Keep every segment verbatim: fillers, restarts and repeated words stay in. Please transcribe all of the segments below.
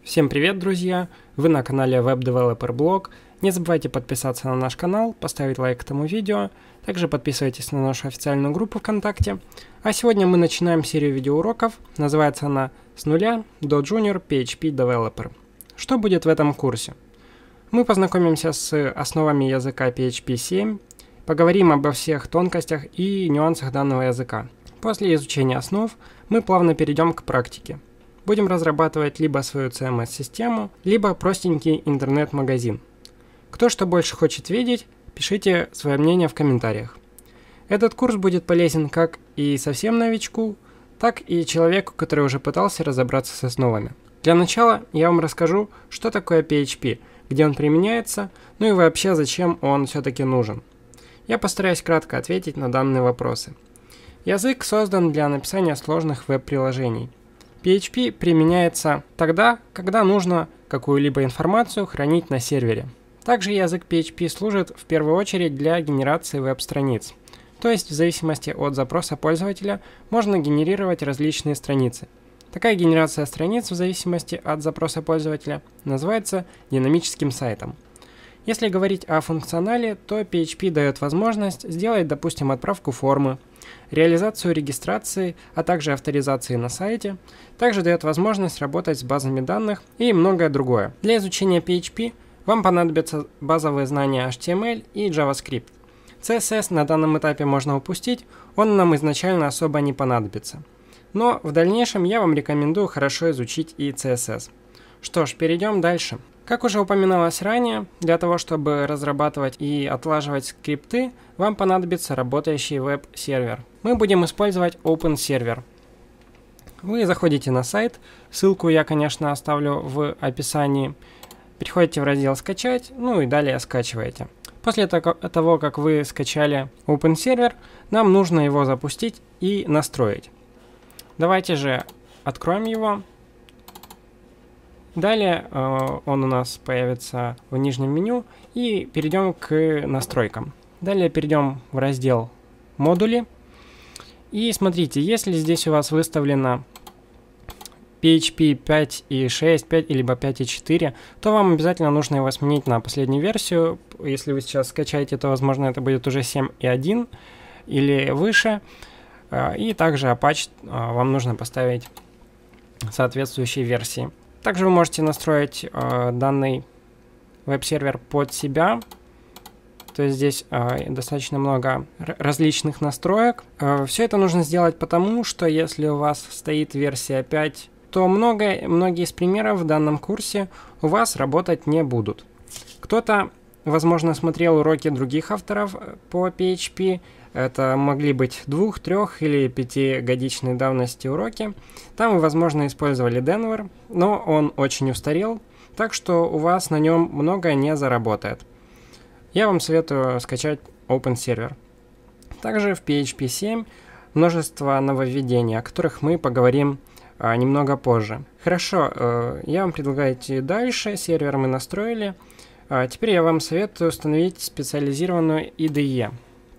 Всем привет, друзья! Вы на канале Web Developer Blog. Не забывайте подписаться на наш канал, поставить лайк этому видео. Также подписывайтесь на нашу официальную группу ВКонтакте. А сегодня мы начинаем серию видеоуроков. Называется она «С нуля до Junior пи эйч пи Developer». Что будет в этом курсе? Мы познакомимся с основами языка пи эйч пи семь, поговорим обо всех тонкостях и нюансах данного языка. После изучения основ мы плавно перейдем к практике. Будем разрабатывать либо свою си эм эс-систему, либо простенький интернет-магазин. Кто что больше хочет видеть, пишите свое мнение в комментариях. Этот курс будет полезен как и совсем новичку, так и человеку, который уже пытался разобраться с основами. Для начала я вам расскажу, что такое пи эйч пи, где он применяется, ну и вообще зачем он все-таки нужен. Я постараюсь кратко ответить на данные вопросы. Язык создан для написания сложных веб-приложений. пи эйч пи применяется тогда, когда нужно какую-либо информацию хранить на сервере. Также язык пи эйч пи служит в первую очередь для генерации веб-страниц. То есть в зависимости от запроса пользователя можно генерировать различные страницы. Такая генерация страниц в зависимости от запроса пользователя называется динамическим сайтом. Если говорить о функционале, то пи эйч пи дает возможность сделать, допустим, отправку формы, реализацию регистрации, а также авторизации на сайте, также дает возможность работать с базами данных и многое другое. Для изучения пи эйч пи вам понадобятся базовые знания эйч ти эм эль и JavaScript. си эс эс на данном этапе можно упустить, он нам изначально особо не понадобится. Но в дальнейшем я вам рекомендую хорошо изучить и си эс эс. Что ж, перейдем дальше. Как уже упоминалось ранее, для того, чтобы разрабатывать и отлаживать скрипты, вам понадобится работающий веб-сервер. Мы будем использовать OpenServer. Вы заходите на сайт, ссылку я, конечно, оставлю в описании. Переходите в раздел «Скачать», ну и далее скачиваете. После того, как вы скачали OpenServer, нам нужно его запустить и настроить. Давайте же откроем его. Далее э, он у нас появится в нижнем меню и перейдем к настройкам. Далее перейдем в раздел «Модули». И смотрите, если здесь у вас выставлено пи эйч пи пять и шесть, пять, либо пять и четыре, то вам обязательно нужно его сменить на последнюю версию. Если вы сейчас скачаете, то, возможно, это будет уже семь и один или выше. И также Apache вам нужно поставить соответствующие версии. Также вы можете настроить э, данный веб-сервер под себя. То есть здесь э, достаточно много различных настроек. Э, все это нужно сделать потому, что если у вас стоит версия пять, то много, многие из примеров в данном курсе у вас работать не будут. Кто-то, возможно, смотрел уроки других авторов по пи эйч пи. Это могли быть двух, трех или пятигодичной давности уроки. Там вы, возможно, использовали Denver, но он очень устарел, так что у вас на нем многое не заработает. Я вам советую скачать OpenServer. Также в пи эйч пи семь множество нововведений, о которых мы поговорим а, немного позже. Хорошо, э, я вам предлагаю идти дальше. Сервер мы настроили. А теперь я вам советую установить специализированную ай ди и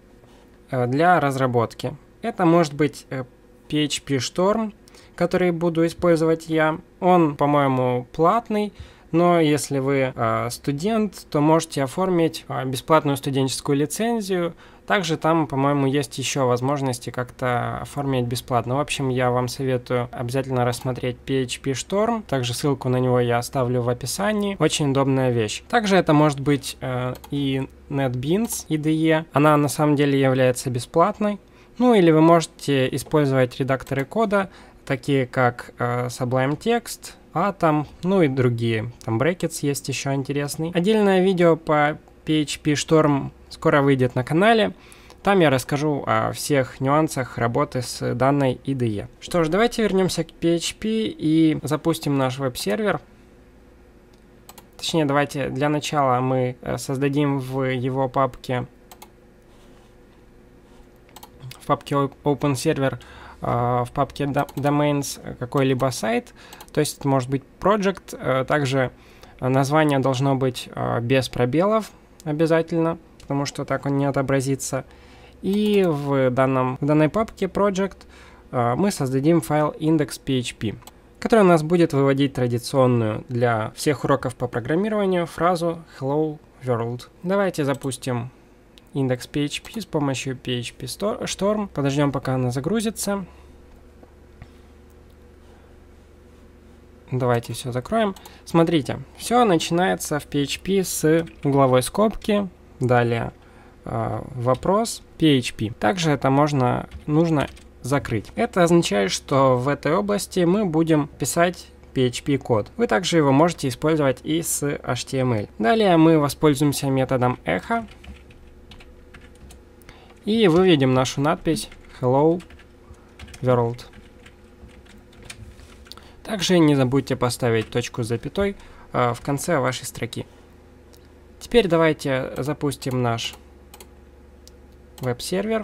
для разработки. Это может быть пи эйч пи Storm, который буду использовать я. Он, по-моему, платный, но если вы э, студент, то можете оформить э, бесплатную студенческую лицензию. Также там, по-моему, есть еще возможности как-то оформить бесплатно. В общем, я вам советую обязательно рассмотреть пи эйч пи Storm. Также ссылку на него я оставлю в описании. Очень удобная вещь. Также это может быть э, и NetBeans ай ди и. Она на самом деле является бесплатной. Ну или вы можете использовать редакторы кода, такие как э, Sublime Text, Atom, ну и другие. Там Brackets есть еще интересный. Отдельное видео по пи эйч пи Storm скоро выйдет на канале. Там я расскажу о всех нюансах работы с данной ай ди и. Что ж, давайте вернемся к пи эйч пи и запустим наш веб-сервер. Точнее, давайте для начала мы создадим в его папке, в папке OpenServer, в папке Domains какой-либо сайт. То есть это может быть Project. Также название должно быть без пробелов обязательно, потому что так он не отобразится. И в, данном, в данной папке Project мы создадим файл index.php. который у нас будет выводить традиционную для всех уроков по программированию фразу Hello World. Давайте запустим индекс пи эйч пи с помощью пи эйч пи Storm. Подождем, пока она загрузится. Давайте все закроем. Смотрите, все начинается в пи эйч пи с угловой скобки. Далее э, вопрос пи эйч пи. Также это можно, нужно закрыть. Это означает, что в этой области мы будем писать пи эйч пи код. Вы также его можете использовать и с эйч ти эм эль. Далее мы воспользуемся методом echo и выведем нашу надпись Hello World. Также не забудьте поставить точку с запятой э, в конце вашей строки. Теперь давайте запустим наш веб-сервер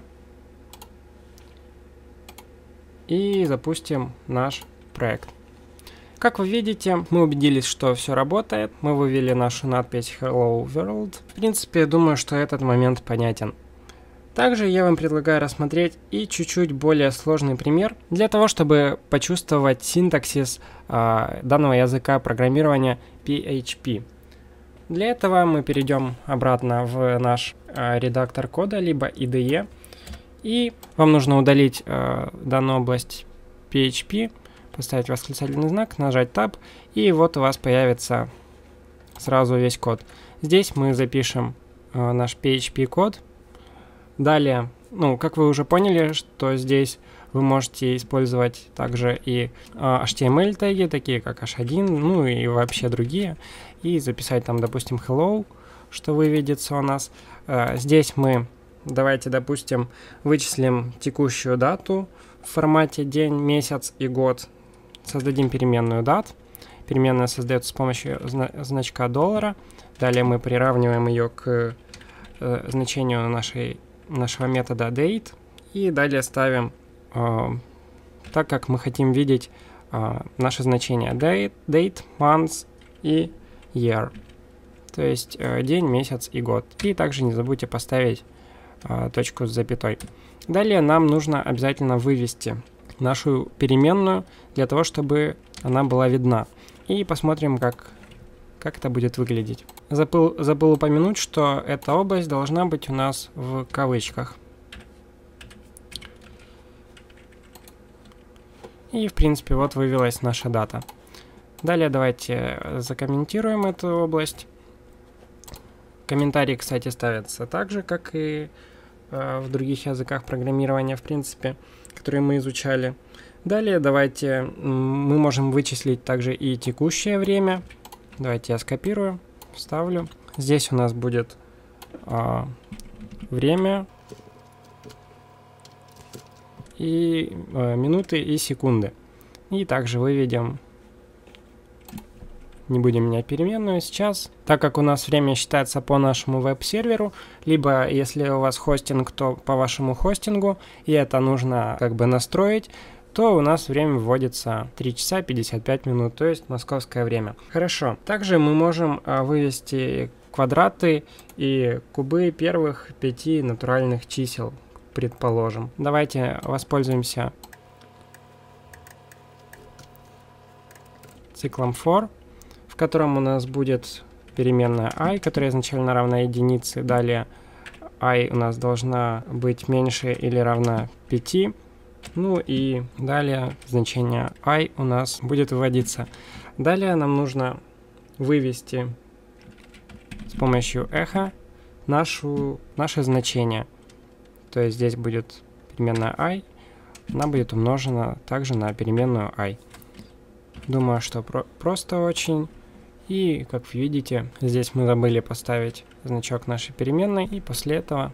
и запустим наш проект. Как вы видите, мы убедились, что все работает. Мы вывели нашу надпись Hello World. В принципе, думаю, что этот момент понятен. Также я вам предлагаю рассмотреть и чуть-чуть более сложный пример для того, чтобы почувствовать синтаксис э, данного языка программирования пи эйч пи. Для этого мы перейдем обратно в наш э, редактор кода, либо ай ди и, и вам нужно удалить э, данную область пи эйч пи, поставить восклицательный знак, нажать Tab, и вот у вас появится сразу весь код. Здесь мы запишем э, наш пи эйч пи код. Далее, ну, как вы уже поняли, что здесь вы можете использовать также и э, эйч ти эм эль теги, такие как эйч один, ну и вообще другие, и записать там, допустим, hello, что выведется у нас. Э, здесь мы, давайте, допустим, вычислим текущую дату в формате день, месяц и год. Создадим переменную дат. Переменная создается с помощью зна значка доллара. Далее мы приравниваем ее к э, значению нашей нашего метода date, и далее ставим э, так, как мы хотим видеть э, наше значение date, date, month и year, то есть э, день, месяц и год. И также не забудьте поставить э, точку с запятой. Далее нам нужно обязательно вывести нашу переменную для того, чтобы она была видна. И посмотрим, как как это будет выглядеть. Забыл, забыл упомянуть, что эта область должна быть у нас в кавычках. И, в принципе, вот вывелась наша дата. Далее давайте закомментируем эту область. Комментарии, кстати, ставятся так же, как и э, в других языках программирования, в принципе, которые мы изучали. Далее давайте мы можем вычислить также и текущее время. Давайте я скопирую, вставлю. Здесь у нас будет а, время и а, минуты и секунды. И также выведем, не будем менять переменную сейчас, так как у нас время считается по нашему веб-серверу, либо если у вас хостинг, то по вашему хостингу, и это нужно как бы настроить, то у нас время вводится три часа пятьдесят пять минут, то есть московское время. Хорошо. Также мы можем а, вывести квадраты и кубы первых пяти натуральных чисел, предположим. Давайте воспользуемся циклом for, в котором у нас будет переменная i, которая изначально равна единице. Далее i у нас должна быть меньше или равна пяти. Ну и далее значение i у нас будет выводиться. Далее нам нужно вывести с помощью echo нашу, наше значение. То есть здесь будет переменная i, она будет умножена также на переменную i. Думаю, что про просто очень. И, как вы видите, здесь мы забыли поставить значок нашей переменной, и после этого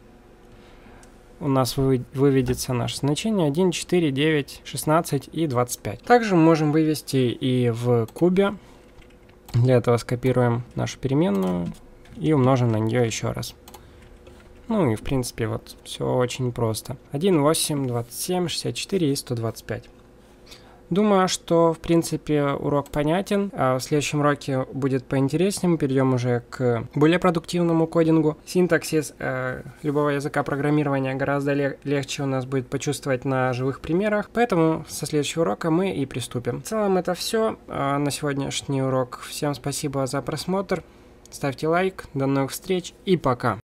у нас выведется наше значение один, четыре, девять, шестнадцать и двадцать пять. Также мы можем вывести и в кубе. Для этого скопируем нашу переменную и умножим на нее еще раз. Ну и в принципе вот все очень просто. один, восемь, двадцать семь, шестьдесят четыре и сто двадцать пять. Думаю, что, в принципе, урок понятен. А в следующем уроке будет поинтереснее. Мы перейдем уже к более продуктивному кодингу. Синтаксис э, любого языка программирования гораздо лег- легче у нас будет почувствовать на живых примерах. Поэтому со следующего урока мы и приступим. В целом это все э, на сегодняшний урок. Всем спасибо за просмотр. Ставьте лайк. До новых встреч и пока.